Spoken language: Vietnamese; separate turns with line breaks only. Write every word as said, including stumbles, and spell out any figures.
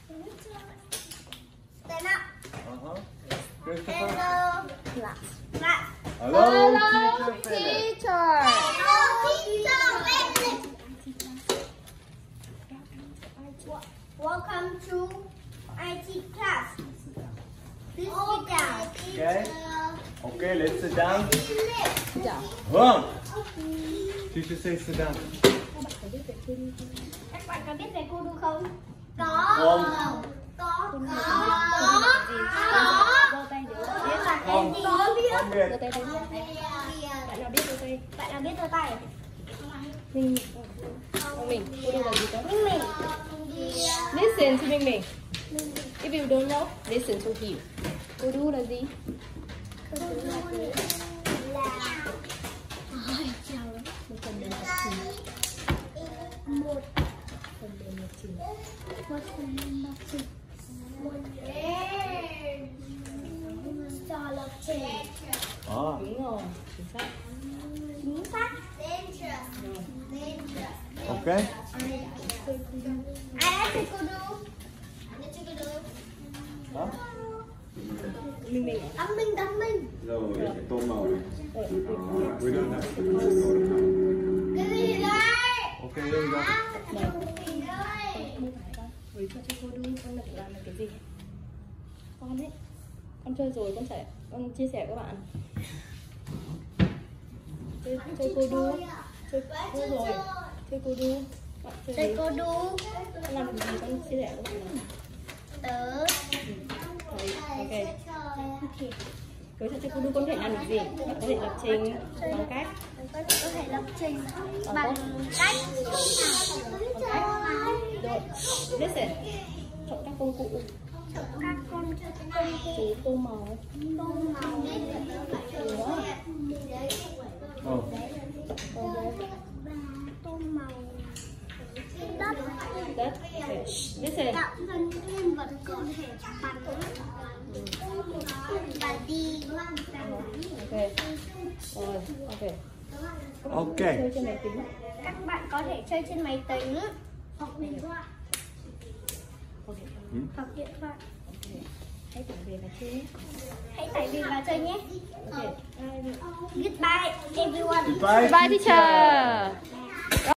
Stand up.
Uh-huh. Christopher.
Hello. Class. Class.
Hello,
Hello,
teacher Philip.
teacher.
Hello, teacher Philip. Welcome to I T class. Please sit down.
Okay. Okay, let's sit down.
Dạ.
Vâng. Teacher say sit down.
Các bạn có biết về cô đu không? Có.
Không.
Có. Có. Có. Có. Biết là cái gì? Có biết.
Không biết.
Giơ tay đây. Bạn nào biết giơ tay?
Bạn nào biết giơ tay?
Mình. Mình. Cô đu là gì cơ?
Mình.
Listen to Minh Minh. If you don't know, listen to him. Cô đu là gì?
Cô đu là
Một phần mềm lập trình.
một
Phần mềm lập trình.
một phần mềm lập trình. Một trò lập trình.
À.
Đúng rồi, chính xác.
Chính xác.
Okay.
Ai đã chơi cô đu?
Hả?
Minh Minh.
Đấm mình, đấm mình.
Rồi, cái tô màu này.
Rồi.
We don't have to use the soda fountain.
Cái gì đây?
Okay, here we go.
Này.
Cái gì đây?
Với cho cô đu con được làm được cái gì? Con ấy. Con chơi rồi con sẽ con chia sẻ với các bạn. Chơi chơi cô đu. Chơi chơi rồi. Chơi cô đu. Bạn chơi
Chơi
gì?
cô đu.
Con làm được gì con chia sẻ với các bạn.
Tớ.
Rồi, ok. Với trò chơi cô đu con có thể làm được gì? Bạn có thể lập trình bằng cách
Có có thể lập trình bằng cách
rồi. Listen. Chọn các công cụ.
các con công
Chú tô màu.
tô màu.
Đó.
Oh.
Tô màu. Đất.
Đất. Okay. Listen.
Tạo ra những nhân vật có thể bắn và đi.
Ok. Rồi, ok.
Okay.
Chơi trên máy tính.
Các bạn có thể chơi trên máy tính hoặc điện thoại.
Ok.
Hmm?
Hoặc điện thoại.
Ok. Hãy tải về và chơi nhé.
Hãy tải về và chơi nhé.
Ok.
Goodbye everyone.
Goodbye.
Bye teacher.